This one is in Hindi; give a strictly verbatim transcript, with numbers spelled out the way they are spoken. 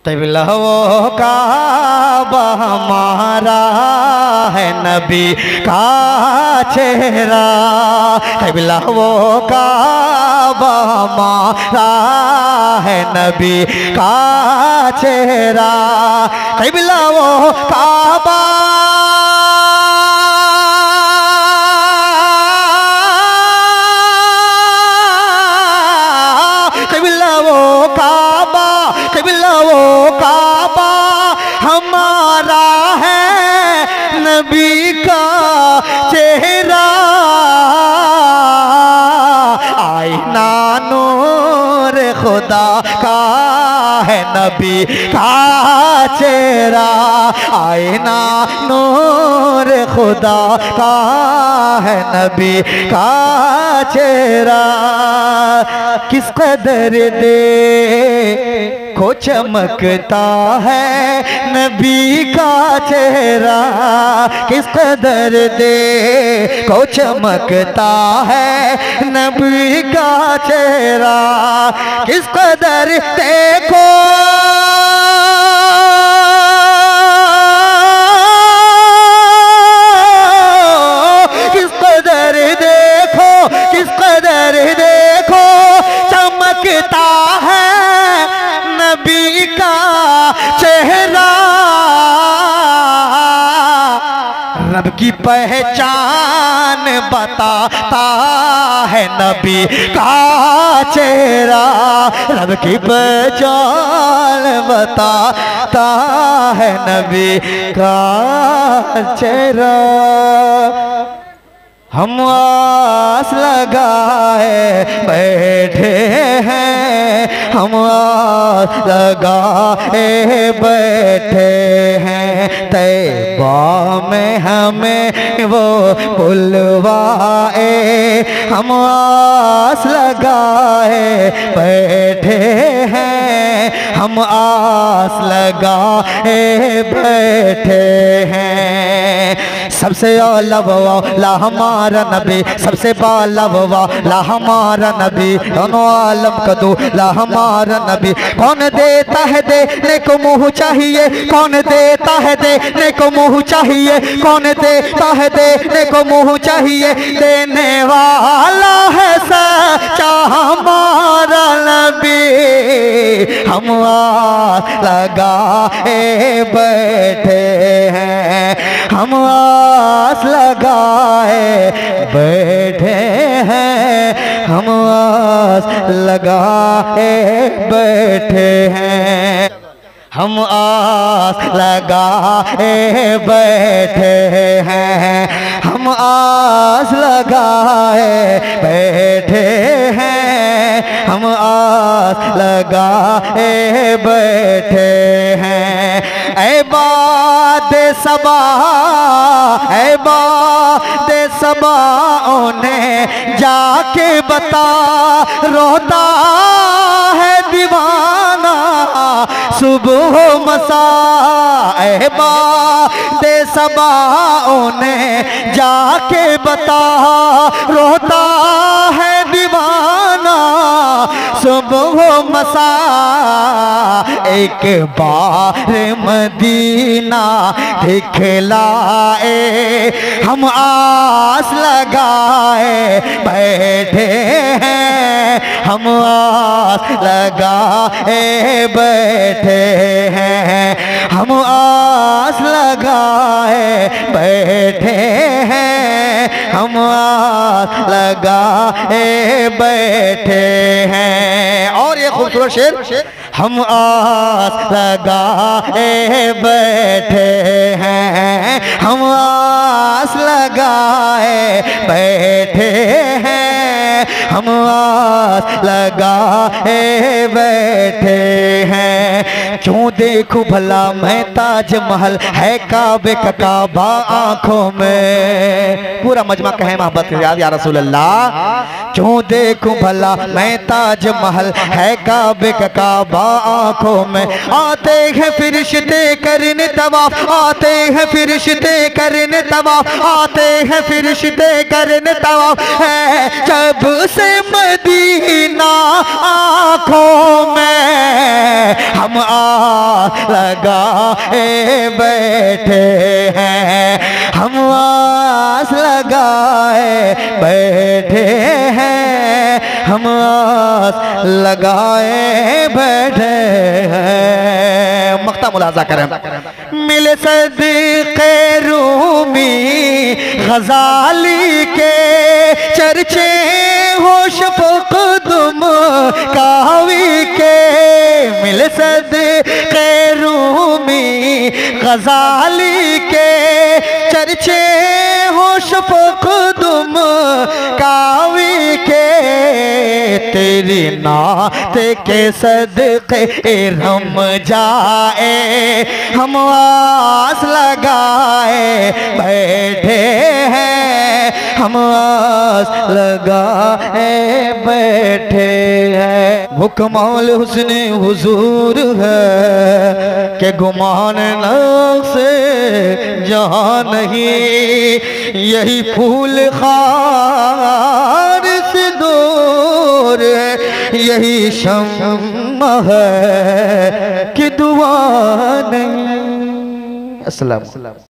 क़िबला वो काबा हमारा है नबी का चेहरा। क़िबला वो काबा हमारा है नबी का चेहरा। क़िबला वो काबा क़िबला वो काबा क़िबला वो काबा हमारा है नबी का चेहरा। आईना नूर खुदा का है नबी का चेहरा। आईना नूर खुदा का है नबी का चेहरा। किस कदर दे को चमकता है नबी का चेहरा। किस कदर दे को चमकता है नबी का चेहरा। किस कदर देखो किस कदर देखो किस कदर देखो चमकता है नबी का चेहरा। रब की पहचान बताता है नबी का चेहरा। रब की पहचान बताता है नबी का चेहरा। हम आस लगाए बैठे हैं हम आस लगाए बैठे हैं। तैबा में हमें वो बुलवाए हम आस लगाए बैठे हैं। हम आस लगाए बैठे हैं। सबसे आला वाला हमारा नबी सबसे बाला वाला हमारा नबी। दोनों आलम का दूल्हा हमारा नबी। कौन देता है देने को मुँह चाहिए कौन देता है देने को मुँह चाहिए कौन देता है देने को मुँह चाहिए। देने वाला है सच्चा हमारा नबी। हम आस लगाए बैठे हैं हम आस लगाए बैठे हैं। हम आस लगाए बैठे हैं। हम आस लगाए बैठे हैं। हम आस लगाए बैठे हैं। हम आस लगाए बैठे हैं। ऐ बाद सबा ऐ बाद सबा उन्हें जाके बता रोता है दीवाना सुबह मसा। ऐ बाद सबा उन्हें जाके बता रोता है दीवाना सुबह मसा। एक बार मदीना दिखलाए हम आस लगाए बैठे हैं। हम आस लगाए बैठे हैं। हम आस लगाए बैठे हैं। हम आस लगाए बैठे हैं। और ये खूबसूरत शेर हम आस लगाए बैठे हैं। हम आस लगाए बैठे हैं। हम आस लगाए बैठे हैं। क्यों देखूं भला मैं ताजमहल है काबे का काबा आंखों में। पूरा मजमा कहे मोहब्बत याद या रसूल अल्लाह। क्यों देखूं भला मैं ताजमहल है काबे का काबा आंखों में। आते हैं फरिश्ते करने तवाफ आते हैं फरिश्ते करने तवाफ आते हैं फरिश्ते करने तवाफ है जब से मदीना आंखों में। हम आ लगाए बैठे हैं, हम आस लगाए बैठे हैं, हम आस लगाए बैठे हैं। मक्ता मुलाजा करें। मिले सदक़े रूमी गजाली के चर्चे हो शफ़क़-दुम कावी के, मिले सदक़े रूमी गजाली के चर्चे हो शफ़क़-दुम कावी के, तेरी नात के सदक़े रम जाए, हम आस लगाए बैठे हैं, हम आस लगाए बैठे हैं। वो कमाल हुस्न हुजूर है कि गुमान नक्शे जहां नहीं, यही फूल खार से दूर है, यही शम्मा है कि दुआ नहीं। अस्सलाम।